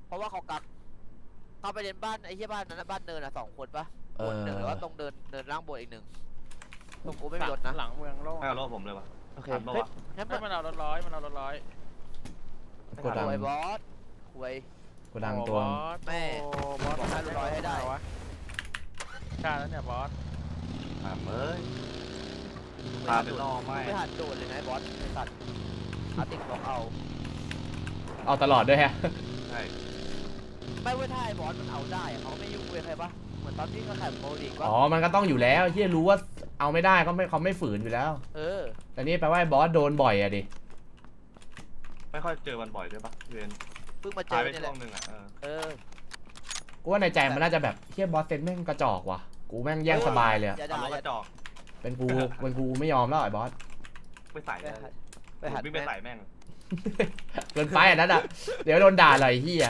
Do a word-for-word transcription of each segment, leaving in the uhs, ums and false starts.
เพราะว่าเขากักเขาไปเดินบ้านไอ้ที่บ้านนั้นบ้านเนินอ่ะสองคนปะคนหนึ่งหรือว่าตรงเดินเดินล่างบนอีกหนึ่งตรงกูไม่มีรถนะหลังเมืองโล่งให้เอารถผมเลยวะโอเคเฮ้ยงั้นมันเอารถร้อยมันเอารถร้อยกูดังบอสคุยกูดังตัวแม่บอสบอกให้รถร้อยให้ได้วะใช่แล้วเนี่ยบอสถามเอ้ยพาไปล่อไม่ไม่หันโดดเลยนะบอสไอ้สัตว์อาติกบอกเอาเอาตลอดด้วยฮะใช่ไม่ว่าถ้าไอ้บอสมันเอาได้เขาไม่ยุ่งเลยใครปะเหมือนตอนที่เขาแข่งโมดิกอ๋อมันก็ต้องอยู่แล้วที่รู้ว่าเอาไม่ได้ก็ไม่เขาไม่ฝืนอยู่แล้วเออแต่นี่แปลว่าบอสโดนบ่อยอะดิไม่ค่อยเจอมันบ่อยด้วยปะเวนเพิ่งมาเจอเนี่ยแหละเออกูว่าในใจมันน่าจะแบบเทียบบอสเซนแม่งกระจอกว่ะกูแม่งแย่งสบายเลยอย่าด่ากระจอกเป็นกูเป็นกูไม่ยอมแล้วไอ้บอสไปใส่ไปหัดไปใส่แม่งเกินไปอันนั้นอ่ะเดี๋ยวโดนด่าเลยเฮีย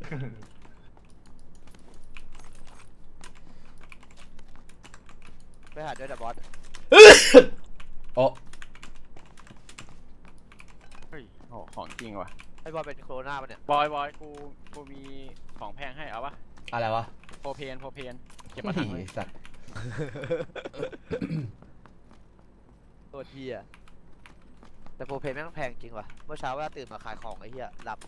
ไปหัดด้วยแต่บอสโอ้เฮ้ยโหของจริงว่ะไอ้บอสเป็นโคโรนาปะเนี่ยบอยบอยกูกูมีของแพงให้เอาปะอะไรวะโพเพนโพเพนเก็บมาถังเลยสัตว์ตัวเฮียแต่โปรเพย์แม่งแพงจริงว่ะเมื่อเช้าว่าตื่นมาขายของไอ้เหี้ยหลับ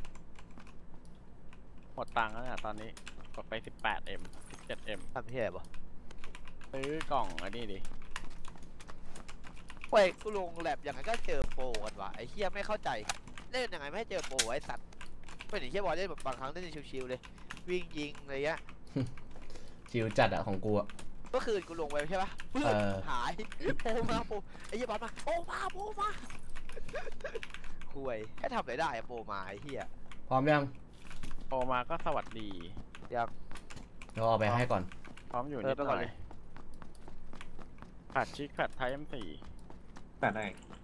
หมดตังค์แล้วเนี่ยตอนนี้กดไป สิบแปดเอ็ม สิบเจ็ดเอ็มทำเหี้ยบ่ซื้อกล่องอันนี้ดิเว้ยกูลงแลบอย่างไงก็เจอโปรกันวะไอ้เหี้ยไม่เข้าใจเล่นยังไงไม่ให้เจอโปรไอ้สัตว์เป็นไอ้เหี้ยบอลเล่นแบบบางครั้งเล่นชิวๆเลยวิ่งยิงอะไรเงี้ยชิวจัดอะของกูอะเมื่อคืนกูลงไปใช่ปะหายโผล่มาโผล่ไอ้เหี้ยบอลมาโผล่มาโผล่มาคุยแค่ทำอะไรได้โผล่มาไอ้เหี้ยพร้อมยังโผล่มาก็สวัสดียังเดี๋ยวเอาไปให้ก่อนพร้อมอยู่นิดหน่อยผัดชิคผัดไทยเอ็มสี่แปดได้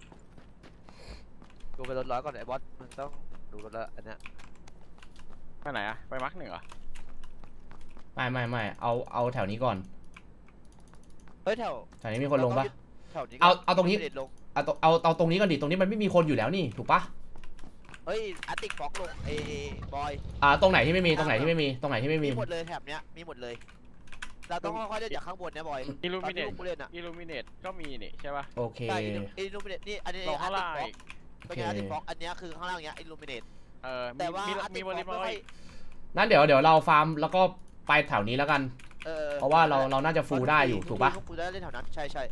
ดูไปรถร้อยก่อนไอ้บอสมึงต้องดูรถละอันเนี้ยไปไหนอะไปมาร์กหนึ่งเหรอไม่ไม่ไม่เอาเอาแถวนี้ก่อนเฮ้ยแถวแถวนี้มีคนลงปะแถวนี้เอาเอาตรงนี้เอาเอาเอาตรงนี้ก่อนดิตรงนี้มันไม่มีคนอยู่แล้วนี่ถูกปะเฮ้ยอาร์ติกฟ็อกลงเอบอยอ่าตรงไหนที่ไม่มีตรงไหนที่ไม่มีตรงไหนที่ไม่มีมีหมดเลยแถบเนี้ยมีหมดเลยเราต้องค่อยๆเล่นจากข้างบนนะบอยอิลูมิเนตอิลูมิเนตก็มีนี่ใช่ปะโอเคอิลูมิเนตนี่อันนี้ข้างล่างเป็นไงอาร์ติกฟ็อกอันนี้คือข้างล่างเนี้ยอิลูมิเนตเออแต่ว่ามีบริบทนั่นเดี๋ยวเดี๋ยวเราฟาร์มแล้วก็ไปแถวนี้แล้วกันเพราะว่าเราเราน่าจะฟูได้อยู่ถูกปะฟูได้เล่นแถวนั้นใช่ใช่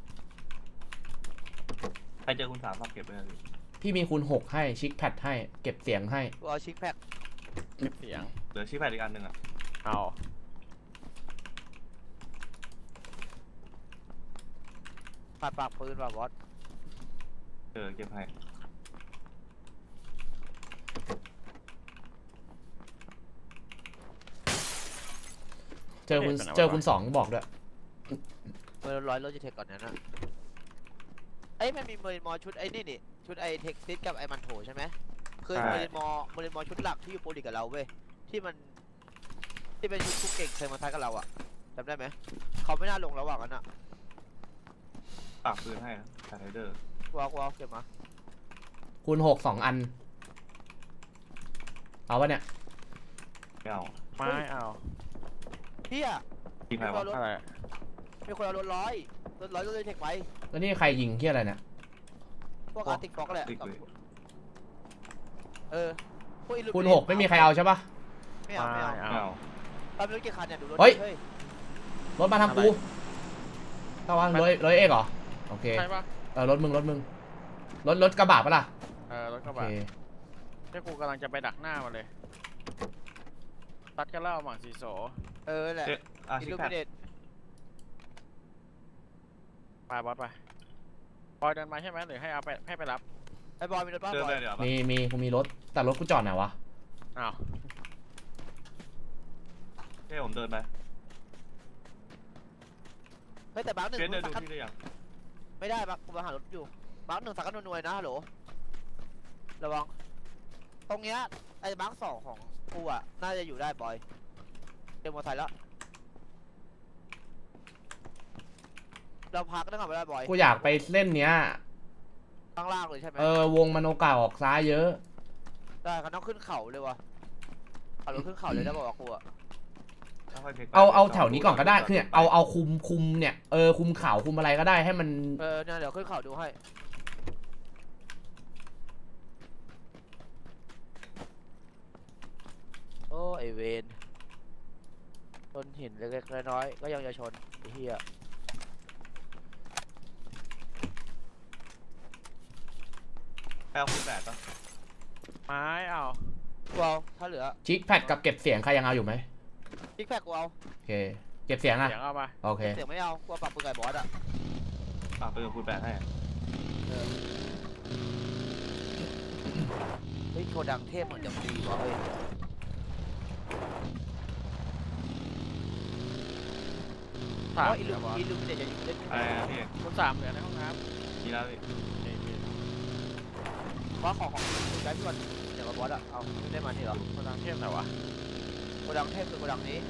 ใครเจอคุณสามฝากเก็บไว้เลยพี่มีคูณหกให้ชิคแพดให้เก็บเสียงให้เอาชิคแพดเก็บเสียงเหลือชิคแพดอีกอันหนึ่งอ่ะเอาปาดปากปืนว่ะบอสเออเก็บให้เจอคุณเจอคุณสองบอกด้วยเมอร์ร้อยโลจิเทคก่อนนะไอ้มันมีเมอร์มอชุดไอ้นี่นี่ชุดไอเทคซิสกับไอมันโถใช่ไหมคือเมอร์มอเมอร์มอชุดหลักที่อยู่โปรลีกับเราเว้ยที่มันที่เป็นชุดคุกเก่งเคยมาท้ายกับเราอะจำได้ไหมเขาไม่น่าลงระหว่างกันอะปากปืนให้นะไทเดอร์วอล์กวอล์กเก็บมาคูณหกสองอันเอาวะเนี่ยไม่เอาไม่เอาเฮียมีคนเอารถอะไรมีคนเอารถร้อยรถร้อยรถเลยเทคไปแล้วนี่ใครยิงเฮียอะไรเนี่ยพวกอาร์ติกฟ็อกแหละเออคูณหกไม่มีใครเอาใช่ปะไม่เอาไม่เอาไม่เอาตอนนี้รถกี่คันเนี่ยดูรถเฮ้ยรถมาทำกูตะวันรถรถเอกเหรอโอเคใช่ปะเออรถมึงรถมึงรถรถกระบะปะล่ะเออรถกระบะแค่กูกำลังจะไปดักหน้ามาเลยตัดกันเล่าหมังสีโสเออแหละอิลูมิเนตไปบอสไปบอยเดินมาใช่ไหมหรือให้เอาไปให้ไปรับไอ้บอยมีรถบ้างบอยมีมีกูมีรถแต่รถกูจอดไหนวะอ้าวเฮ้ยผมเดินไปเฮ้ยแต่บ้านหนึ่งเดินดูที่ได้ยังไม่ได้บักกูมาหารถอยู่บ้านหนึ่งสักกันนวยนะฮัลโหลระวังตรงเนี้ยไอ้บ้านสองของกูอ่ะน่าจะอยู่ได้บอยเต็มมอเตอร์ไซค์แล้วเราพักได้ก่อนไม่ได้บอยกูอยากไปเล่นเนี้ยข้างล่างเลยใช่ไหมเออวงมโนกาออกซ้ายเยอะได้เขาต้องขึ้นเขาเลยวะขับรถขึ้นเขาเลยได้บอกว่ากูอะเอาเอาแถวนี้ก่อนก็ได้คือเนี่ยเอาเอาคุมคุมเนี่ยเออคุมเขาคุมอะไรก็ได้ให้มันเออเนี่ยเดี๋ยวขึ้นเขาดูให้โอ้ไอเวนชนหินเล็กๆน้อยๆก็ยังจะชนไอ้เหี้ยไปเอาคูณแปดปะไม้เอากูเอาถ้าเหลือชิคแพดกับเก็บเสียงใครยังเอาอยู่ไหมพิกแพคกูเอาโอเคเก็บเสียงอ่ะเสียงเอามาโอเคเสียงไม่เอากูเอาปรับปืนไก่บอสอะอ่ะไปเอาคูณแปดให้เฮ้ยโคดังเทพเหมือนจะดีวะเฮ้ย เพสามราะอีเหลืลูอวะอีลูมิเนตจะอยู่เล่นอะไรนะพี่คุณสามเหลือในห้องน้ำดีแล้วพี่เพราะของของคุณไก่พี่วันเดี๋ยวมาบอสอะเอาไม่ได้มาที่เหรอคนดังเทพไหนวะโคดังเทพคือโคดังนี้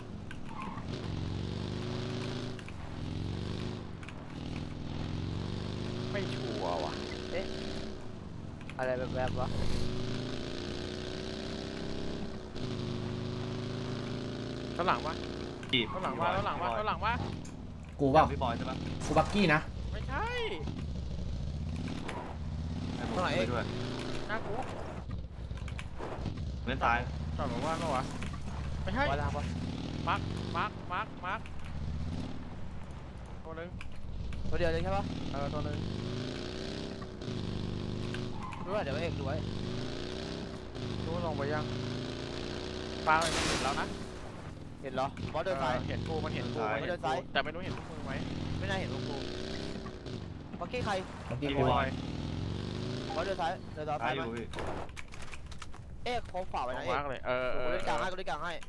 ไม่ชัวร์ว่ะอะไรแบบแบบวะด้านหลังวะจีบด้านหลังวะด้านหลังวะด้านหลังวะกูเปล่าพี่บอยใช่ปะกูบักกี้นะไม่ใช่ให้ผมไปด้วยหน้ากูเล่นซ้ายจอดบอกว่าเปล่าวะไม่ใช่บอสล่างปะมาร์คมาร์คมาร์คมาร์คตัวหนึงตัวเดียวเลยใช่ปะเออตัวหนึงดูไว้เดี๋ยวเอกดูไว้รู้ลงไปยังปลาไปมันเห็นแล้วนะเห็นเหรอบอสเดินซ้ายเออเห็นกูมันเห็นกูมันเห็นเดินกูซ้ายแต่ไม่รู้เห็นพวกมึงไหมไม่น่าเห็นพวกกูเมื่อกี้ใครบักกี้พี่กูบอยบอสเดินซ้ายเดินซ้ายซ้ายอไปยู่พี่เอกโค้งขวาไว้ตรนะงเอมาก ร์คเลยเออเอกูอเล่นกลางให้กูเล่นกลางให้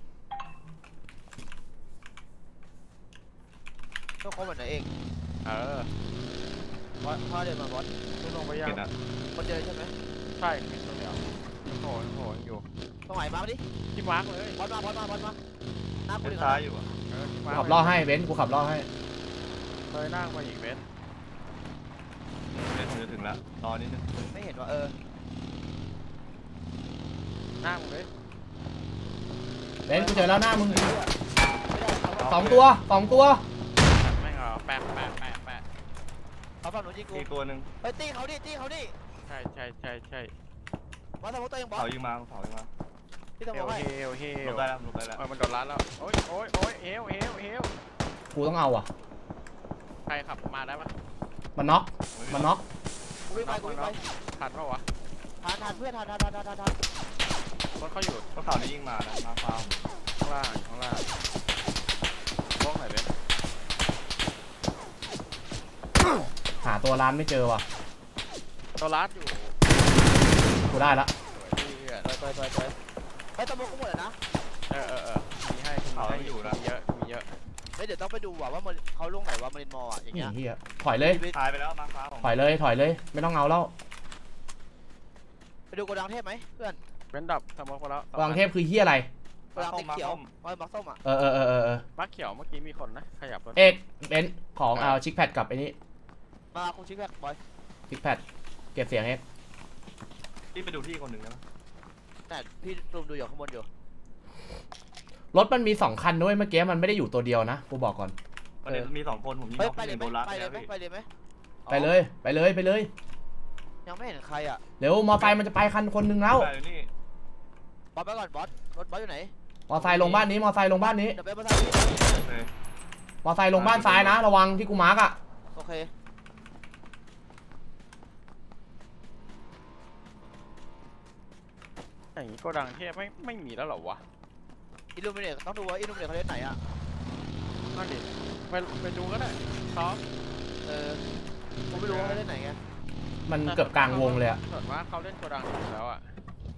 ต้องโค้งเหมือนไหนเอกเออบอสถ้าเดินมาบอสรู้ลงไปยังเห็นอ่ะคนเดินใช่ไหมใช่เห็นตัวเดียวยังโผล่ยังโผล่ยังอยู่ตรงไหนมาดิที่มาร์คเลยบอสมาบอสมาบอสมาหน้ากูเล่นดิซ้ายอยู่อ่ะเออที่มากูร์คขับล่อให้เบนซ์กูขับล่อให้เลยนั่งมาอีกเบนเล่นถึงถึงแล้วรอนิดนึงไม่เห็นว่าเออนั่งเลยเบนซ์กูเจอแล้วหน้ามึงไม่ได้เอาสองตัวสองตัวไม่เอาแปะแปะแปะแปะเอาฝั่งหนูยิงกูอีกตัวหนึ่งเฮ้ยตีเขาดิตีเขาดิใช่ใช่ใช่ใช่บอสทำตัวเองบอสเผายิงมาเผายิงมาพี่เฮทำตัวลให้เฮลเฮหลลบได้แล้วหลบได้แล้วเออมันโดนรัดแล้วโอ๊ยโอ๊ยโอ๊ยเฮลเฮลเฮลกูต้องเอาอ่ะใครขับมาได้ปะมันน็อกมันน็อกกูวิ่งไปกูวิ่งไปทันปะวะทานทานเพื่อนทานทานทานทานทานทานรถเขาอยู่ก็ข่าวนี้ยิงมานะมาฟาร์มข้างล่างอยู่ข้างล่างบ้องไหนเบนหาตัวร้านไม่เจอว่ะตัวรัดอยู่กูได้ละสวยดีอ่ะเตยเตยเตยเตยเฮ้ยตะมุกกูหมดเลยนะเออเออเออมีให้มีให้อยู่นะมีเยอะมีเยอะเฮ้ยเดี๋ยวต้องไปดูว่ะว่ามันเขาลงไหนว่ามันมออ่ะอย่างนี่เงี้ยเฮียถอยเลยตายไปแล้วมาฟาร์มของถอยเลยถอยเลยไม่ต้องเอาแล้วไปดูโกดังเทพไหมเพื่อนเบนดับสมองไปแล้วกวางเทพคือเฮียอะไรโกดังสีเขียวเอ้ยมักส้มอ่ะเออเออเออเออเออมาเขียวเมื่อกี้มีคนนะขยับรถเอกเบนซ์ของเอาชิคแพดกับไอ้นี่มาคุณชิคแพคบอยชิคแพดเก็บเสียงเอกพี่ไปดูที่คนหนึ่งนะแต่พี่รูมดูอยู่ข้างบนอยู่รถมันมีสองคันด้วยเมื่อกี้มันไม่ได้อยู่ตัวเดียวนะกูบอกก่อนประเด็นมีสองคนผมยิงเฮ้ยน้องไปหเลยนึ่งไหมโดนรัดไปเลยแล้วไหมพี่ไปเลยไหมไปเลยไปเลยไปเลยยังไม่เห็นใครอ่ะเดี๋ยวมอไซค์มันจะไปคันคนหนึงแล้วไปนี่บอสไปก่อนบอสรถบอสอยู่ไหนมอไซค์ลงบ้านนี้มอไซค์ลงบ้านนี้เดี๋ยวไปมาทางนี้โอเคมอไซค์ลงบ้านซ้ายนะ ระวังที่กูมาร์กอ่ะโอเคอย่างนี้โกดังเทพไม่ไม่มีแล้วเหรอวะอิลูมิเนตต้องดูว่าอิลูมิเนตเขาเล่นไหนอ่ะนั่นดิไปไปดูก็ได้ซ้อมเออผมไม่รู้ว่าเขาเล่นไหนไงมันเกือบกลางวงเลยอะส่วนว่าเขาเล่นโกดังอยู่แล้วอ่ะ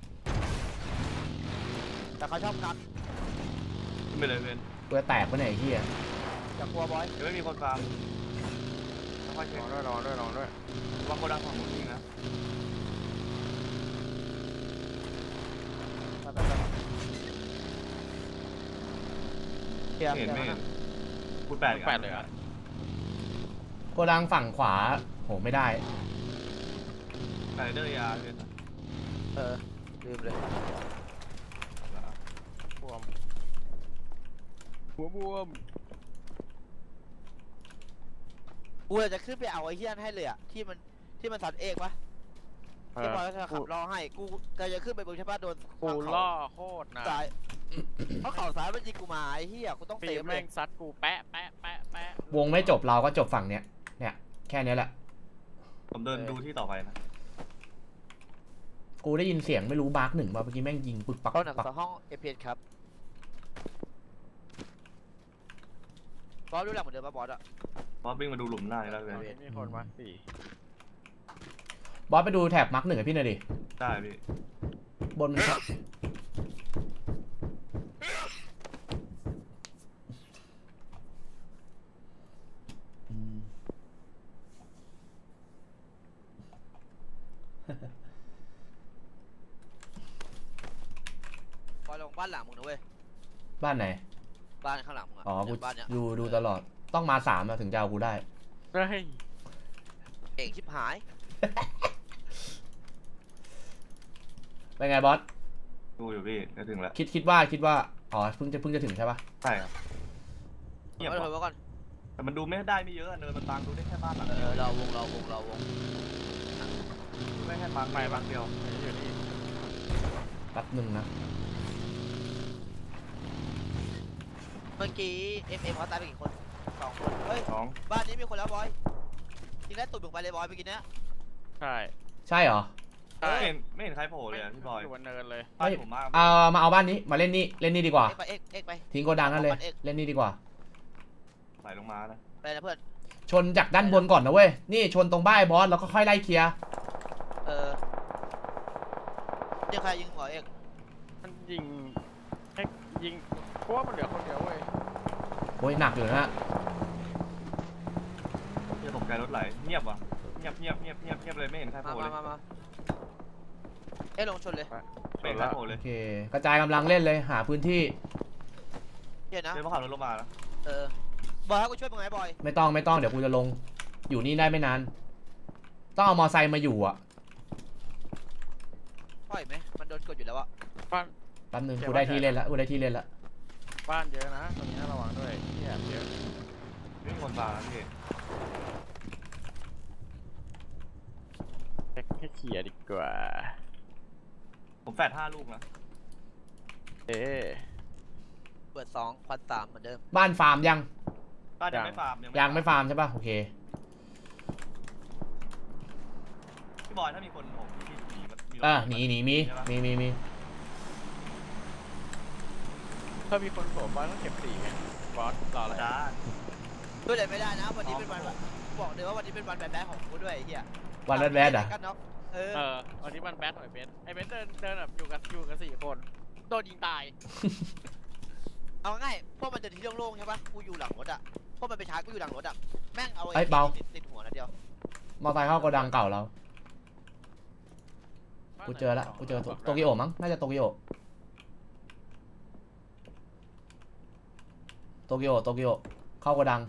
แต่เขาชอบกักไม่เลยเพื่อนกูจะแตกไปไหนยไอ้เฮียจากกลัวบอยยังไม่มีคนฟาร์มค่อยๆเช็รคอด้วยรอด้วยรอด้วยวางโกดังของมึงยิงนะไปไปไปเคลียร์เห็นเคไม่ลียเห็ร์นคูณแปดแปดเลยอ่ะโกดังฝั่งขวาโหไม่ได้แปดเดอร์ยาเพื่อนเออลืมเลยหัวบวมกูจะขึ้นไปเอาไอ้เฮี้ยนให้เลยอะที่มันที่มันสัตว์เอกปะที่บอยจะขับรอให้กูก็จะขึ้นไปบนใช่ปะโดนกูล่อโคตรนะสายเพราะเข่าซ้ายมันยิงกูมาไอ้เฮี้ยกูต้องปีเตะเลแม่ยงซัดกูแปะแปะแปะแปะวงไม่จบเราก็จบฝั่งเนี้ยเนี่ยแค่เนี้ยแหละผมเดินดูที่ต่อไปนะกูได้ยินเสียงไม่รู้มาร์กหนึ่งมาเมื่อกี้แม่งยิงปึกปักห้องหนังปักห้องเอพีเอสครับบอสรู้หลังเหมือนเดิมปะบอสอะบอสวิ่งมาดูหลุมหน้านี่แล้วเลยมีคนมาสี่บอสไปดูแถบมาร์กหนึ่งให้พี่หน่อยดิได้พี่บนมันครับอืมบอสลงบ้านหลังมึงนะเว้ยบ้านไหนบ้านข้างหลังมึงอะอ๋อกูบ้านเนี้ยดูดูตลอดต้องมาสามอะถึงจะเอากูได้เฮ้ยเก่งชิบหายเป็นไงบอสดูอยู่พี่จะถึงแล้วคิดคิดว่าคิดว่าอ๋อเพิ่งจะเพิ่งจะถึงใช่ปะใช่ครับเงียบเอาว่ะเถอะก่อนแต่มันดูไม่ได้ไม่เยอะอะเนินมันบางดูได้แค่บ้านหลังเอเดียวอเราวงเราวงเราวงดูได้แค่บางไปบางเดียวอยู่นี่แป๊บหนึ่งนะเมื่อกี้เอ็มเอ็มเขาตายไปกี่คนสองคนเฮ้ยสองบ้านนี้มีคนแล้วบอยทีแรกตุ่มลงไปเลยบอยเมื่อกี้เนี้ยใช่ใช่เหรอใช่ไม่เห็นไม่เห็นใครโผล่เลยอะพี่บอยอยู่บนเนินเลยบ้านผมมากเอามาเอาบ้านนี้มาเล่นนี่เล่นนี่ดีกว่าเอ็กไปเอ็กเอ็กไปทิ้งโกดังนั่นเลยเอาบ้านเอกเล่นนี่ดีกว่าไหลลงมานะไปนะเพื่อนชนจากด้านบนก่อนนะเว้ยนี่ชนตรงบ้านบอสแล้วก็ค่อยไล่เคลียร์เออยิงใครยิงหัวเอ็กมันยิงเอ็กยิงเพราะว่ามันเหลือคนเดียวเว้ยโอ้ยหนักอยู่นะจะตกใจรถไหลเงียบว่ะเงียบเงียบเงียบเงียบเงียบเลยไม่เห็นใครโผมาล่เลมาย มามาเอ็กลงชนเลยไม่เห็นใครโผล่เลโอย เคกระจายกำลังเล่นเลยหาพื้นที่เดี๋ยวนะเดี๋ยวมาขับรถลงมานะเออบอยให้กูช่วยมึงไงบอยไม่ต้องไม่ต้องเดี๋ยวกูจะลงอยู่นี่ได้ไม่นาน ต้องเอามอไซค์มาอยู่อ่ะปล่อยไหมมันโดนกดอยู่แล้วอะบ้านแป๊บนึงกูได้ที่เล่นละกูได้ที่เล่นละบ้านเยอะนะตรงนี้ระวังด้วยที่แอบเยอะไม่มีคนบางนะพี่เอ็กให้เขี่ยดีกว่าผมแฝดห้าลูกนะเอ๊ะเปิดสองควันสามเหมือนเดิมบ้านฟาร์มยังบ้านยังไม่ฟาร์มยังไม่ฟาร์มใช่ป่ะโอเคพี่บอยถ้ามีคนผมพี่หนีมีรถอ่ะหนีหนีมีมีมีมีถ้ามีคนโผล่บ้านก็เก็บสี่ไงบอสรออะไรจ้าด้วยเลยไม่ได้นะวันนี้เป็นวันบอกเลยว่าวันนี้เป็นวันแบดๆของกูด้วยไอ้เหี้ยวันแรดแวดอ่ะกันน็อกเออเออวันนี้มันแบทหน่อยเบนไอ้เบนเดินเดินแบบอยู่กับอยู่กับสี่คนโดนยิงตายเอาง่ายพวกมันจะที่โล่งๆใช่ปะกูอยู่หลังรถอะพวกมันไปชาร์จกูอยู่หลังรถอะแม่งเอาเอ้ยเบาติดติดหัวนะเดียวมอไซค์เข้าโกดังเก่าเรากูเจอละกูเจอโตเกียวมั้งน่าจะโตเกียวโตเกียวโตเกียวเข้าโกดัง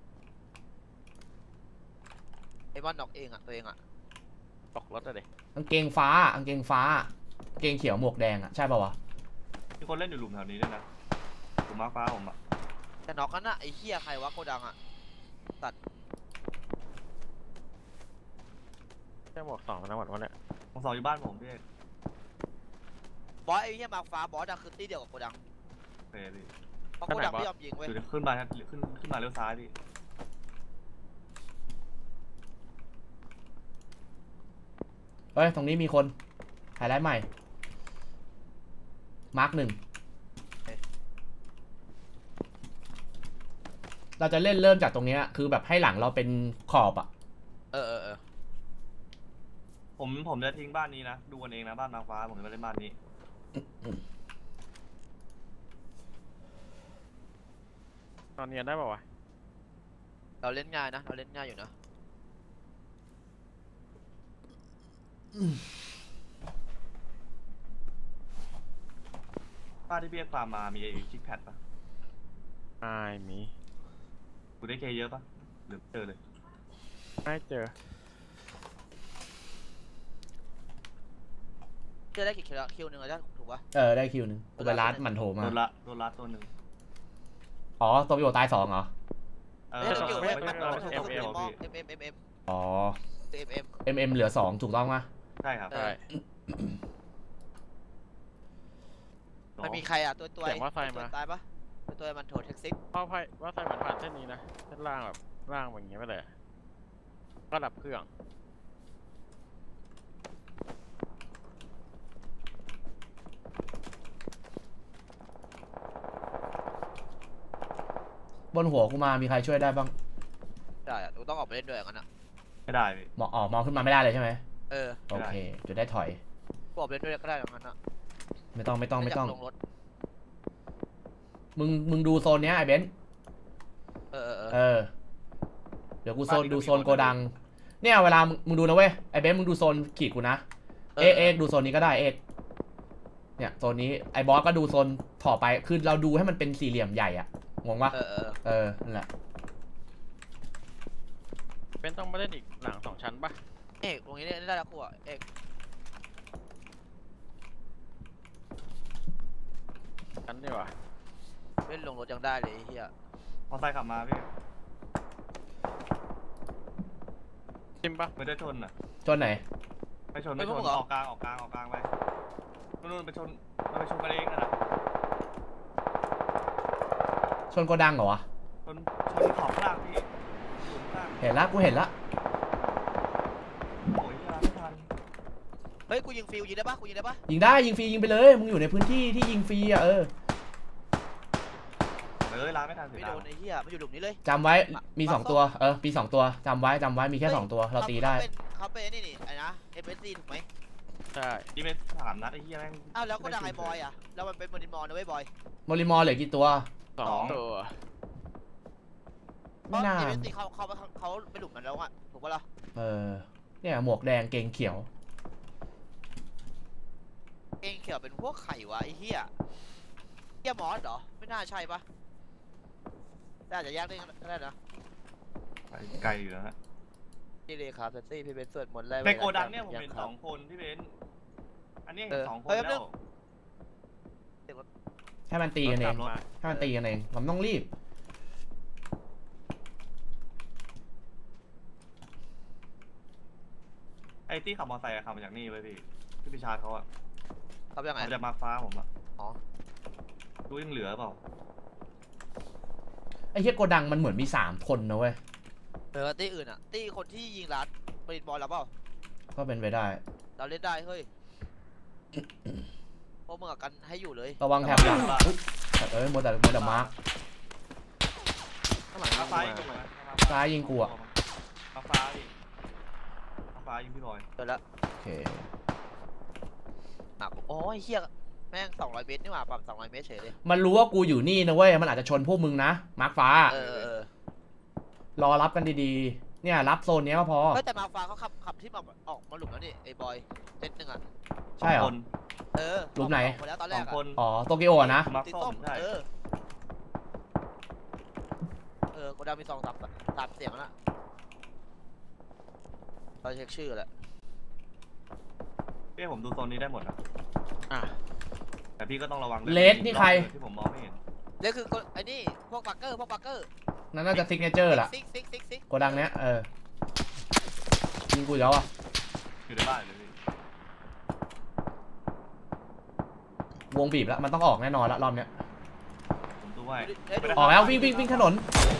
ไอ้บอลน็อกเองอะตัวเองอะตกรถอะเด็กกางเกงฟ้ากางเกงฟ้ากางเกงเขียวหมวกแดงอ่ะใช่ป่าววะมีคนเล่นอยู่หลุมแถวนี้ด้วยนะหลุมมาร์คฟ้าผมอ่ะแต่น็อกกันนะไอ้เหี้ยใครวะโกดังอะแค่บอกสองนะหมดวันเนี้ยผมสองอยู่บ้านผมพี่บอสไอ้เหี้ยมาฟ้าบอสอะคือตีเดียวกับโกดังเฟรพี่เพราะโกดังไม่ยอมยิงเว้ยอยู่ขึ้นมาครับขึ้นขึ้นมาเลี้ยวซ้ายพี่เฮ้ยตรงนี้มีคนไฮไลท์ใหม่มาร์กหนึ่งเราจะเล่นเริ่มจากตรงเนี้ยคือแบบให้หลังเราเป็นขอบอ่ะเออเออเออผมผมจะทิ้งบ้านนี้นะดูกันเองนะบ้านมาร์คฟ้าผมจะไปเล่นบ้านนี้ตอนเนียนได้ป่าววะเราเล่นง่ายนะเราเล่นง่ายอยู่นะบ้านที่พี่เอ็กฟาร์มมามีไอ้ชิคแพดปะไอ้มีกูได้เคเยอะปะหรือเจอเลยไม่เจอเจอได้กี่คิวคิวหนึ่งแล้วถูกปะเออได้คิวหนึ่งกูไปร้านมันโถมาโดนละโดนละตัวหนึ่งอ๋อตัวประโยชน์ตายสองเหรอเออไม่ใช่ไม่เกี่ยวใช่เว้ยไม่มันใช่มันไม่ถูกใช่เอ็เอ็มมเอ็มเอ็มเอ็มอ๋อเอ็มเอ็มเอ็มเอ็มเหลือสองถูกต้องปะใช่ครับใช่มันมีใครอ่ะตัวตัวเสียงว่าไฟมาตายปะตัวตัวมันโถเท็กซิกว่าไฟว่าไฟเหมือนผ่านเส้นนี้นะเส้นล่างแบบล่างแบบอย่างเงี้ยไปเลยก็ดับเครื่องบนหัวกูมามีใครช่วยได้บ้างได้อะกูต้องออกไปเล่นด้วยอย่างนั้นอ่ะไม่ได้พี่มองออกมองขึ้นมาไม่ได้เลยใช่ไหมเออโอเคจะได้ถอยกูออกไปเล่นด้วยก็ได้อย่างนั้นอ่ะไม่ต้องไม่ต้องไม่ต้องยากลงรถมึงมึงดูโซนเนี้ยไอ้เบนซ์เออเออเออเออเดี๋ยวกูโซนดูโซนโกดังเนี่ยเวลามึงมึงดูนะเว้ยไอ้เบนซ์มึงดูโซนขีดกูนะเอกเอกดูโซนนี้ก็ได้เอกเนี่ยโซนนี้ไอ้บอสก็ดูโซนถ่อไปคือเราดูให้มันเป็นสี่เหลี่ยมใหญ่อะงงปะเออเออเออนั่นแหละเป็นต้องมาเล่นอีกหลังสองชั้นปะเอกตรงนี้เล่นได้แล้วกูอ่ะเอกชั้นดีกว่าเล่นลงรถยังได้เลยไอ้เฮียมอไซค์ขับมาพี่จิมปะไม่ได้ชนอ่ะโซนไหนไม่ชนไม่ชนออกกลางออกกลางออกกลางไปนู่นไปชนมันไปชนกันเองนะนะชนโกดังเหรอวะชนชนขอบข้างพี่ชนข้างเห็นละกูเห็นละโอ้ยเวลาไม่ทันเฮ้ยกูยิงฟิวยิงได้ปะกูยิงได้ปะยิงได้ยิงฟรียิงไปเลยมึงอยู่ในพื้นที่ที่ยิงฟรีอะเออเออเวลาไม่ทันเสีไม่ยโดดายนไอ้เฮียมันอยู่หลุมนี้เลยจำไว้มีสองตัวเออมีสองตัวจำไว้จำไว้มีแค่สองตัวเราตีได้เขาเป็นเขาเป็นนี่นี่ไอ้นะเอฟเอสซีถูกไหมใช่ที่เป็นสามนัดไอ้เหี้ยแม่งอ้าวแล้วก็ดังไอ้บอยอ่ะแล้วมันเป็นมอนิมอร์นะเว้ยบอยโมลิมอร์เหลือกี่ตัวสองตัวเพไม่ราะน่าเอฟเอสซีเขาเขาเขาไปหลุมมันแล้วอ่ะถูกปะล่ะเออเนี่ยหมวกแดงเกงเขียวเองเขียวเป็นพวกไข่วะไอ้เฮียเฮียมอสเหรอไม่น่าใช่ปะแต่อาจจะยากได้ก็ได้นะไปไกลอยู่แล้วฮะนี่เลยครับเซนซี่พี่เบนสวดมนต์ไล่ในโกดังเนี่ยผมเห็นสองคนพี่เบนอันนี้เห็นสองคนแล้วให้มันตีกันเองรถให้มันตีกันเองผมต้องรีบไอ้ที่ขับมอเตอร์ไซค์อะขับมาจากนี่เลยพี่ที่พิชาร์จเขาอะครับยังไงเขาจะมาฟ้าผมอะอ๋อดูยังเหลือเปล่าไอ้เฮียโกดังมันเหมือนมีสามคนนะเว้ยเออตีอื่นอ่ะตีคนที่ยิงรัดปรินบอลแล้วเปล่าก็เป็นไปได้เราเล่นได้เฮ้ยพวกมึงกันให้อยู่เลยระวังแถบหลังอุ๊ยเอ้ยโมแต่โมแต่มาร์คข้างหลังมายิงฟ้ามายิงกูนะซ้ายยิงกูอะมาฟ้าพี่มาฟ้ายิงพี่บอยเจอแล้วโอเคหนักโอ้ยเฮียแม่งสองร้อยเมตรนี่หว่าปั๊มสองร้อยเมตรเฉยเลยมันรู้ว่ากูอยู่นี่นะเว้ยมันอาจจะชนพวกมึงนะมาร์คฟ้าเออเออรอรับกันดีๆเนี่ยรับโซนเนี้ยก็พอเฮ้ยแต่มาฟ้าเขาขับขับที่มาออกมาหลุมแล้วนี่ไอ้บอยเซตหนึ่งอ่ะใช่เหรอสงคนเออหลุมไหนออกมาแล้วตอนแรสอก งอะคนอ๋อโตเกียวอะนะมาสีส้ส้มมใช่เออเออกูดามีสองสามสามเสียงแล้วนะเราเช็คชื่อแหละพี่ผมดูโซนนี้ได้หมดนะอ่ะแต่พี่ก็ต้องระวังเลสนี่ใครที่ผมมองไม่เห็นนี่คือคนไอ้นี่พวกปักเกอร์พวกปักเกอร์นั่นน่าจะซิกเนเจอร์ละซิกซิกซิกซิกโกดังเนี้ยเออยิงกูอีกแล้วอ่ะอยู่ในบ้านเลยพี่วงบีบแล้วมันต้องออกแน่นอนละรอบเนี้ยผมดูไว้เยดูออกแล้ววิ่งวิ่งวิ่งถนน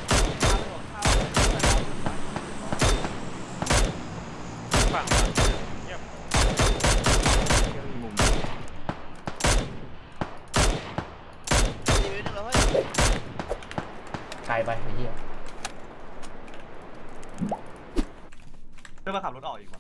ฝั่งเงียบมุมทีวีนึงแล้วเฮ้ยไกลไปไอ้เหี้ยเพื่อมาขับรถออกอีกวะ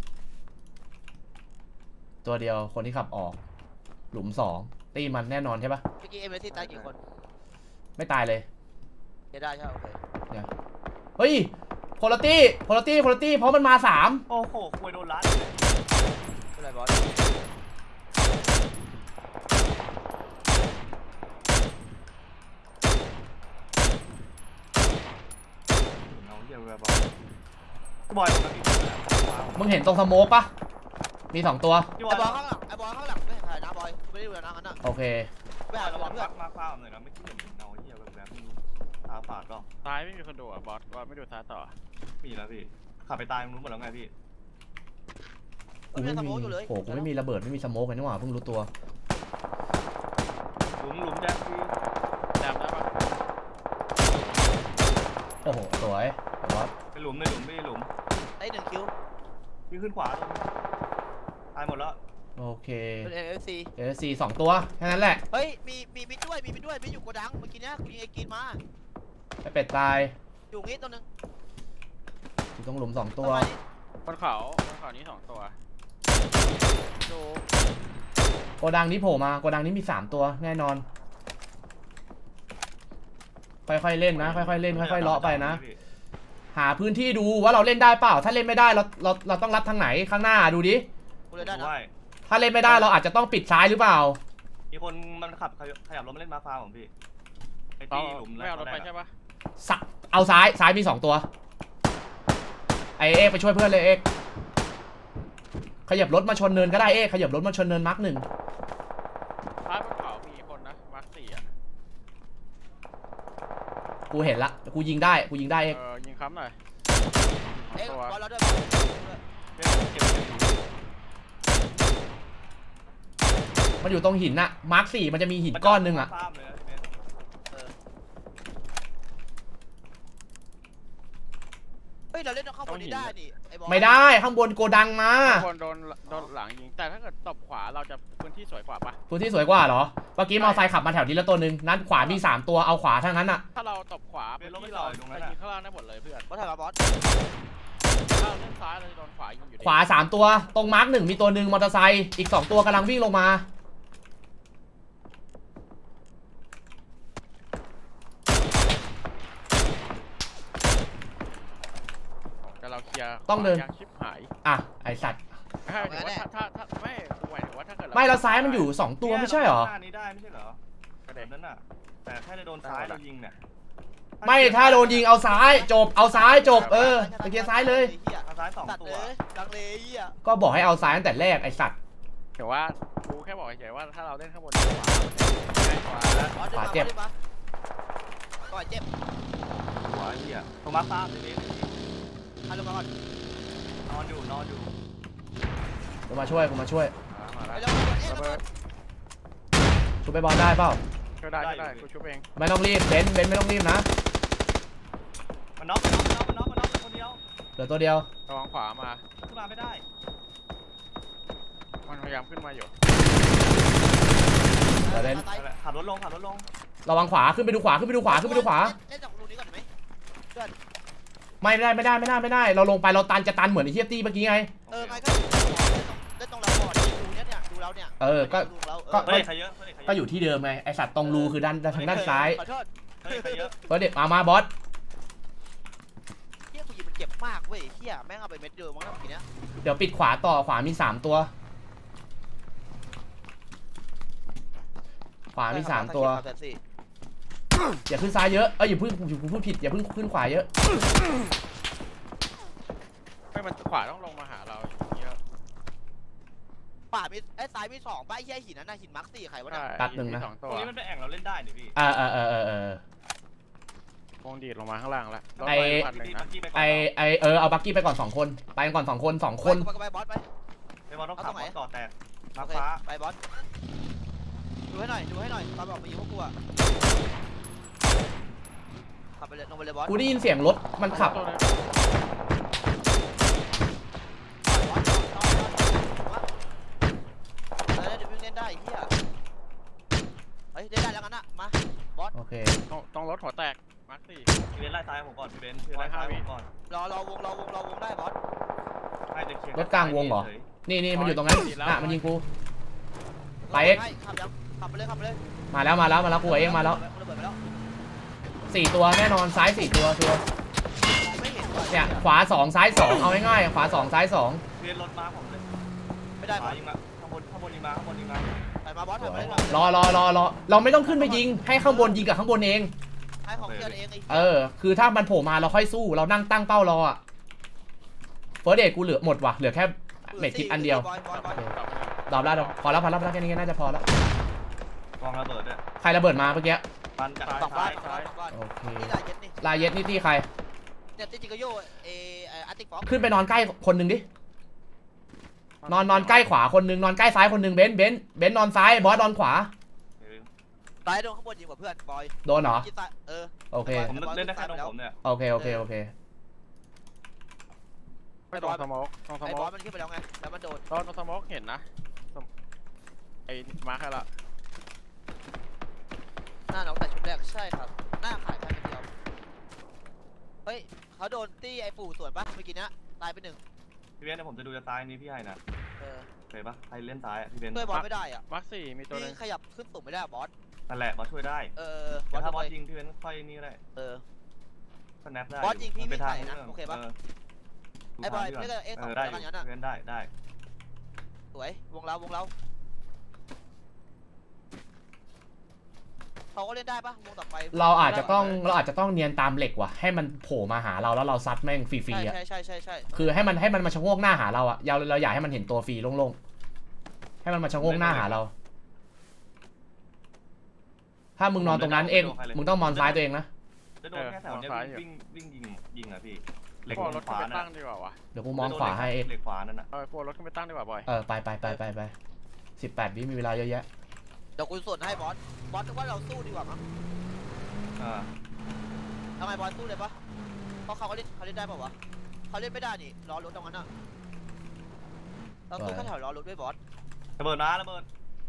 ตัวเดียวคนที่ขับออก หลุมสองตีมันแน่นอนใช่ปะเมื่อกี้เอ็มเอสซีตายกี่คนไม่ตายเลยจะได้ใช่โอเคเฮ้ยโพลตี้โพลตี้โพลตี้เพราะมันมาสามโอ้โหควยโดนรัดไม่เป็นไรบอสเอาเยี่ยมเลยบอยบอยตรงนั้นมีคนนะมึงเห็นตรงสโมกปะมีสองตัวพี่บไอ้บออย ลข้างหลังไอ้บอลข้างหลังไม่หายนะบอยไม่ได้ดูแล้วนะงั้นอ่ะโอเคไม่หายระระวัวังงเพื่อมาน กมากฟ้าหน่อยนะไม่คิดเหมือนเอาเยี่ยแบบแบบนี้าฝาดก็ซ้ายไม่มีคนดูอ่ะบอสบอสไม่ดูซ้ายต่อมีแล้วพี่ขับไปตายมึงรู้หมดแล้วไงพี่กูไม่สมีโมกอยู่เลยโอ้กูไม่มีระเบิดไม่มีสโมกกันนี่หว่าเพิ่งรู้ตัวหลุมหลุมแจ๊คพี่แจมได้ปะโอ้โหสวยบอสไปหลุมในหลุมไม่หลุมไอ้หนึ่งคิวพี่ขึ้นขวาตายหมดแล้วโอเคเป็นเอฟซีเอสซีสองตัวแค่นั้นแหละเฮ้ยมีมีมิดด้วยมีมิดด้วยมิดอยู่โกดังเมื่อกี้เนี้ยกูยิงไอ้กินมาไอเป็ดตายอยู่งี้ตัวนึงอยู่ตรงหลุมสองตัวประมาณนี้บนเขาบนเขานี้สองตัวดูโกดังนี้โผล่มาโกดังนี้มีสามตัวแน่นอน ค่อยๆเล่นนะ ค่อยๆเล่นค่อยๆเลาะไปนะ หาพื้นที่ดูว่าเราเล่นได้เปล่าถ้าเล่นไม่ได้เราเราเราต้องรับทางไหนข้างหน้าดูดิกูเลยได้นะถ้าเล่นไม่ได้เราอาจจะต้องปิดซ้ายหรือเปล่ามีคนมันขับขยับรถมาเล่นมาฟาร์มผมพี่ไอ้เอาที่หลุมไม่เอารถไปใช่ปะสักเอาซ้ายซ้ายมีสองตัวไอเอกไปช่วยเพื่อนเลยเอกขยับรถมาชนเนินก็ได้เอกขยับรถมาชนเนินมาร์กหนึ่งซ้ายบนเขามีคนนะมาร์คสี่อ่ะกูเห็นละกูยิงได้กูยิงได้เอกเออยิงค้ำหน่อยเอ้ยตัวบอลเราด้วยเก็บเก็บมันอยู่ตรงหินน่ะมาร์กสี่มันจะมีหินก้อนหนึ่งอ่ะฟาร์มเลยนะพี่เบนเฮ้ยเราเล่นเข้าคนนี้ได้นี่ไอ้บอลไม่ได้ข้างบนโกดังมาคนโดนโดนหลังยิงแต่ถ้าเกิดตบขวาเราจะพื้นที่สวยกว่าปะตัวที่สวยกว่าเหรอเมื่อกี้มอไซค์ขับมาแถวนี้แล้วตัวหนึ่งนั้นขวามีสามตัวเอาขวาทั้งนั้นอ่ะถ้าเราตบขวาพื้นที่เราจะยิงข้างล่างได้หมดเลยเพื่อนบอลถ่ายมาบอลถ้าเราเล่นซ้ายเราจะโดนขวายิงอยู่ดีขวาสามตัวตรงมาร์กหนึ่งมีตัวหนึ่งมอเตอร์ไซค์อีกสองตัวกำลังวิ่งลงมาแต่เราเคลียร์ต้องเดินขวายังชิบหายอ่ะไอสัตว์ไม่ใช่หมายถึงว่าถ้าถ้าถ้าไม่กูหมายถึงว่าถ้าเกิดเราไม่แล้วซ้ายมันอยู่สองตัวไม่ใช่เหรอหน้านี้ได้ไม่ใช่เหรอก็แบเด็บนั้นน่ะแต่แค่จะโดนซ้ายเรายิงเนี่ยไม่ถ้าโดนยิงเอาซ้ายจบเอาซ้ายจบเออไปเคลียร์ซ้ายเลยทางซ้ายสองตัดตัเลวยลังเลเหี้ยก็บอกให้เอาซ้ายตั้งแต่แรกไอสัตว์แต่ว่ากูแค่บอกเฉยๆว่าถ้าเราเล่นข้างบนขวาง่ายกว่าบอลเดินมาก่อนเจ็บหัวไอ้เหี้ยตรงมาฟาร์มเลยพี่เอาลงมาก่อนนอนอยู่นอนอยู่กูมาช่วยกูมาช่วยมาไปแล้วแล้วเอ๊ะระเบิดช่วยไปบอลได้เปล่าช่วยได้ช่วยได้กูชุบเองไม่ต้องรีบเบนซ์เบนซ์ไม่ต้องรีบนะมันน็อกมันน็อกมันน็อกมันน็อกมันน็อกคนเดียวเหลือตัวเดียวระวังขวามาขึ้นมาไม่ได้มันพยายามขึ้นมาอยู่เหลือเบนซ์ขับรถลงขับรถลงระวังขวาขึ้นไปดูขวาขึ้นไปดูขวาขึ้นไปดูขวาเล่นจากรูนี้ก่อนไหมไม่ได้ไม่ได้ไม่ได้ไม่ได้เราลงไปเราตันจะตันเหมือนไอ้เทียตี้เมื่อกี้ไงเออไงก็เล่นตรงเราก่อนดูเนี้ยเนี่ยดูเราเนี่ยเออก็ดูเราก็เฮ้ยใครเยอะเฮ้ยใครเยอะก็อยู่ที่เดิมไงไอสัตว์ตรงรูคือด้านทางด้านซ้ายขอโทษเฮ้ยใครเยอะเฟิร์สเด็ดมามาบอสเฮียกูยิงมันเจ็บมากเว้ยเฮียแม่งเอาไปเม็ดเดียวมั้งนะทีเนี้ยเดี๋ยวปิดขวาต่อขวามีสามตัว ขวามีสามตัวอย่าขึ้นซ้ายเยอะเอ้ยอย่าเพิ่งผมพูดผิดอย่าเพิ่งขึ้นขวาเยอะไม่มันขวาต้องลงมาหาเราอย่างเงี้ยป่ามีไอ้ซ้ายมีสองป่ะไอ้เฮียหินนั้นน่ะหินมาร์คสี่ใครวะใช่น่ะตัดหนึ่งนะมีสองตตัรวงนี้มันเป็นแอ่งเราเล่นได้ดิพี่อ่าเออเออเออเออวงดีดลงมาข้างล่างแล้วไอ้พันหนึ่งพี่นะปักกี้ไปก่อนไอไอเออเอาบักกี้ไปก่อนสองคนไปกันก่อนสองคนสองคนไปไปบอสไปไปบอลต้องขับบอลต่อแตกมาโอเคฟ้าไปบอสดูให้หน่อยดูให้หน่อยตอนบอกมายิงพวกกูอะขับไปเลยลงไปเลยบอสกูได้ยินเสียงรถมันขับตัวนึงบอสนอนนอนนอนเออเดี๋ยววิ่งเล่นได้เฮียเฮ้ยได้ได้แล้วกันนะมาบอสโอเคต้องต้องรถหัวแตกมาร์คสี่พี่เบนไล่ซ้ายผมก่อนพี่เบนพี่ไล่ซ้ายผมก่อนรอรอวงรอวงรอวงได้บอสให้จะเคลียร์รถกลางวงเหรอ นี่นี่มันอยู่ตรงนั้นน่ะมันยิงกู ไปเอ็กซ์ขับยังขับไปเลยขับไปเลยมาแล้วมาแล้วมาแล้วกูเองมาแล้วระเบิดไปแล้วสี่ตัวแน่นอนซ้ายสี่ตัวชัวร์มองไม่เห็นว่ะเนี่ยขวาสองซ้ายสองเอาง่ายๆขวาสองซ้ายสองพี่เบนรถมาผมเลยไม่ได้บขาอสยิงมาข้างบนข้างบนยิงมาข้างบนยิงมาไปมาบอสสทำวไปยเลยรอรอรอรอเราไม่ต้องขึ้นไปยิงให้ข้างบนยิงกับข้างบนเองให้ของเพื่อนเองไอ้เออคือถ้ามันโผล่มาเราค่อยสู้เรานั่งตั้งเป้ารออะเฟิร์สเดทกูเหลือหมดว่ะเหลือแค่เม็ดทิปอันเดียวบอสบอสบอสตอบแล้วพอแล้วพอแล้วพอแล้วแค่นี้น่าจะพอแล้ววางระเบิดด้วยใครระเบิดมาเมื่อกี้บบ้านจัดสองบ้านสองซ้าบ้าย นสองบ้านโอเคนี่ลายเย็นนี่ลายเย็ดนี่ที่ใครเนี่ยที่จิกโยเออาร์ติกฟ็อกขึ้นไปนอนใกล้คนหนึ่งดิ นอนนอนใกล้ขวาคนหนึ่งนอนใกล้ซ้ายคนหนึ่งเบนซ์เบนซ์เบนซ์นอนซ้ายบอสนอนขวาซ้ายโดนข้างบนยิงกว่าเพื่อนบอยโดนเหรอยิงซ้ายเออโอเคผมเล่นได้แค่ตรงผมเนี่ยโอเคโอเคโอเคไม่ตรงสโมกตรงสไอ้โมบอก สมันขึ้นไปแล้วไงแล้วมันโดนตอนตรงสโมกเห็นนะสมไอ้มาร์คให้ละหน้าน้องแต่ชุดแรกใช่ครับหน้าขายแค่เดียวเฮ้ยเขาโดนตี้ไอ้ปู่ส่วนปะเมื่อกี้นี้ตายไปหนึ่งพี่เบนซ์เดี๋ยวผมจะดูจะซ้ายนี้พี่ให้นะเออเคยปะใครเล่นซ้ายอะพี่เบนซ์ช่วยบอสไม่ได้อ่ะมาร์คสี่มีตัวหนึพี่งขยับขึ้นสูงไม่ได้บอสนั่นแหละบอสช่วยได้เออบแต่อสถ้าบอบอสสยิงพี่เบนซ์ค่อยนี่ก็ได้เออสแนปได้บอสยิงพี่มันไปทางวิ่งใส่นะรื่งโอเคปะดูไอ้บอยทางไม่ได้เอ็กซ์สองได้ตัวกันงั้นอะพี่เบนซ์ได้ได้สวยวงเราวงเราเขาก็เล่นได้ปะวงต่อไปเราอาจจะต้องเราอาจจะต้องเนียนตามเหล็กว่ะให้มันโผล่มาหาเราแล้วเราซัดแม่งฟรีใช่ๆอ่ะใช่ใช่ใช่ใช่คือให้มันให้มันมาชะโงกหน้าหาเราอ่ะเราเราอยากให้มันเห็นตัวฟรีโล่งๆให้มันมาชะโงกหน้าหาเรา ถ้ามึงนอนตรงนั้นเองมึงต้องมองซ้ายตัวเองนะจะโดนแค่แถวเนี้ยวิ่งวิ่งวิ่งยิงยิงอะพี่เหล็กพวกรถขขึ้นวาไปน่ะตั้งดีกว่าวะเดี๋ยวกูมองขวาให้เองเหล็กขวานั่นน่ะเอาพวกรถขึ้นไปตั้งดีกว่าบอยเออไปไปไปไปไปสิบแปดวิมีเวลาเยอะแยะเดี๋ยวคุณส่วนให้บอสบอสนึกว่าเราสู้ดีกว่ามั้งอ่าทำไมบอสสู้เลยปะเพราะเขาก็เล่นเขาเล่นได้ป่าวะเขาเล่นไม่ได้นี่ล้อรถตรงนั้นอะเราสู้แค่แถวล้อรถด้วยบอสระเบิดนะระเบิด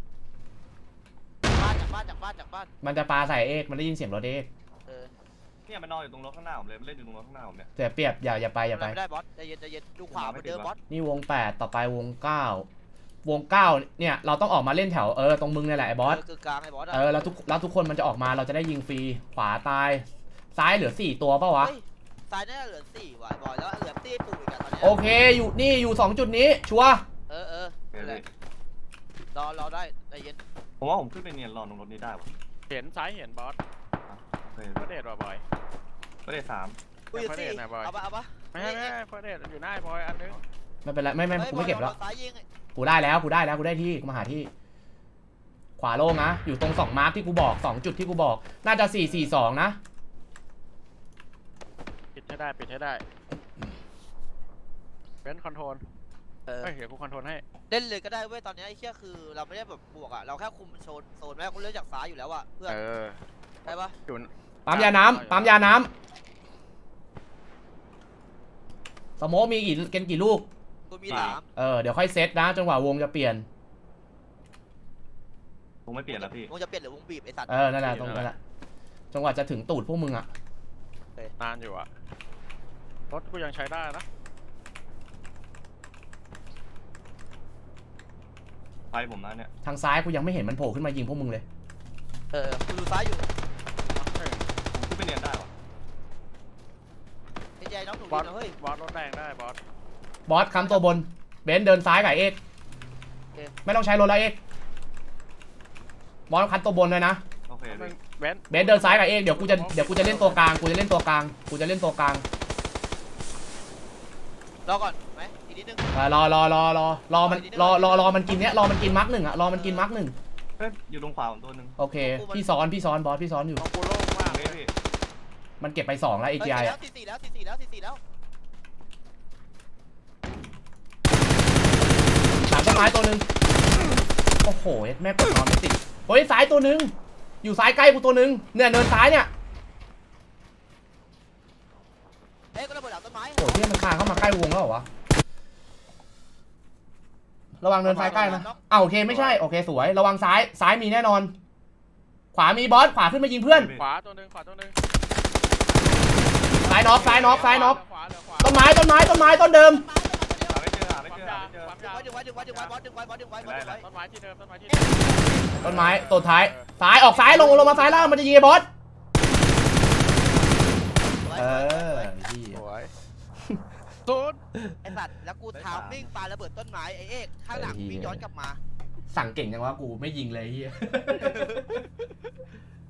บ้านจากบ้านจากบ้านจากบ้านมันจะปาใส่เอกมันได้ยินเสียงรถเอกเออเนี่ยมันนอนอยู่ตรงรถข้างหน้าผมเลยมันเล่นอยู่ตรงรถข้างหน้าผมเนี่ยเสียเปรียบอย่าอย่าไปอย่าไปทำะรไม่ได้บอสใจเย็นใจเย็นดูขวาเหมือนเดิมบอสนี่วงแปดต่อไปวงเก้าวงเก้าเนี่ยเราต้องออกมาเล่นแถวเออตรงมึงเนี่ยแหละไอ้บอสเคือกลางไอ้บอสอะเออแล้วทุกแล้วทุกคนมันจะออกมาเราจะได้ยิงฟรีขวาตายซ้ายเหลือสี่ตัวเปล่าวะเฮ้ยซ้ายน่าจะเหลือสี่ว่ะบอยแล้วเหลือตีปูอีกอะตอนเนี้ยโอเคอยู่นี่อยู่สองจุดนี้ชัวร์เออเออโอเคนั่นแหพี่ละรอรอได้ใจเย็นผมว่าผมขึ้นไปเนียนรอตรงรถนี้ได้วะเห็นซ้ายเห็นบอสโอเคเฟอร์เดทว่ะบอยก็ได้สามกูอยู่เดี๋ยวสี่เขาเดทนะบอยเอาปะเอาปะไม่ใช่ไม่ใช่เฟอร์เดทอยู่หน้าบอยอันนึงไม่เป็นไรไม่ไม่ฮ้ยกูไม่เก็บแล้วบอลซ้ายยิงกูได้แล้วกูได้แล้วกูได้ที่กูมาหาที่ ขวาโล่งนะอยู่ตรงสองมาร์คที่กูบอกสองจุดที่กูบอกน่าจะสี่สี่สองนะปิดให้ได้ปิดให้ได้เป็นคอนโทรลเออเฮ้ยเดี๋ยวกูคอนโทรลให้เล่นเลยก็ได้เว้ยตอนเนี้ยไอ้เชี่ยคือเราไม่ได้แบบบวกอะเราแค่คุมโซนโซนแม่กูเลือกจากซ้ายอยู่แล้วอะเพื่อนเออใช่ปะอยู่ปั๊มยาน้ำปั๊มยาน้ำสโมกมีกี่เกนกี่ลูกกูมีสามเออเดี๋ยวค่อยเซตนะจนกว่าวงจะเปลี่ยนผมไม่เปลี่ยนแล้วพี่วงจะเปลี่ยนหรือวงบีบไอ้สัตว์เออนั่นแหละตรงนั้นแหละจนกว่าจะถึงตูดพวกมึงอะนานอยู่อะรถกูยังใช้ได้นะไปผมนะเนี่ยทางซ้ายกูยังไม่เห็นมันโผล่ขึ้นมายิงพวกมึงเลยเออกูดูซ้ายอยู่หนึ่งผมขึ้นไปเนียนได้วะไอ้ใจน้องหนูบอสนะเฮ้ยบอสรถแดงได้บอสบอสคำตัวบนเบนซ์เดินซ้ายกับเอกไม่ต้องใช้รถแล้วเอกบอสคันตัวบนเลยนะโอเคพี่เบนซ์เบนซ์เดินซ้ายกับเอกเดี๋ยวกูจะเดี๋ยวกูจะเล่นตัวกลางกูจะเล่นตัวกลางกูจะเล่นตัวกลางรอก่อนไหมอีกนิดนึงเออรอรอรอรอรอมันรอรอรอมันกินเนี้ยรอมันกินมาร์กหนึ่งอะรอมันกินมาร์กหนึ่งเฮ้ยอยู่ตรงขวาผมตัวหนึ่งโอเคพี่ซ้อนพี่ซ้อนบอสพี่ซ้อนอยู่ของกูโล่งตรมากงนี้พี่มันเก็บไปสองแล้วเฮ้เอย จีไอแล้วสี่สี่แล้วสี่สี่แล้วสี่สี่แล้วหลังต้นไม้ตัวหนึ่งโอ้โหแม่กดนอนไม่ติดเฮ้ยซ้ายตัวหนึ่งอยู่ซ้ายใกล้กูตัวหนึ่งเนี่ยเนินซ้ายเนี่ยเฮ้ยก็ระเบิดหลังต้นไม้โอ้ที่มันคานเข้ามาใกล้วงแล้วเหรอวะระวังเนินซ้ายใกล้นะอ้าวโอเคไม่ใช่โอเคสวยระวังซ้ายซ้ายมีแน่นอน ขวามีบอสขวาขึ้นมายิงเพื่อนขวาตัวหนึ่งขวาตัวหนึ่งซ้ายน็อกซ้ายน็อกซ้ายน็อกขวาเหลือขวาต้นไม้ต้นไม้ต้นไม้ต้นเดิมหาไม่เจอหาไม่ความเจอหายาวไม่เจอความยาวดึงไว้ดึงไว้ดึงไว้ดึงไว้บอสดึงไว้บอสดึงไว้บอสดึงไว้ต้นไม้ที่เดิมต้นไม้ที่เดิมต้นไม้ตัวท้ายซ้ายออกซ้ายลงลงมาซ้ายล่างมันจะยิงไอ้บอสเออสวยศูนย์ไอ้สัตว์แล้วกูทามมิ่งปาระเบิดต้นไม้ไอ้เอกข้างหลังวิ่งย้อนกลับมาสั่งเก่งจังวะกูไม่ยิงเลยเฮีย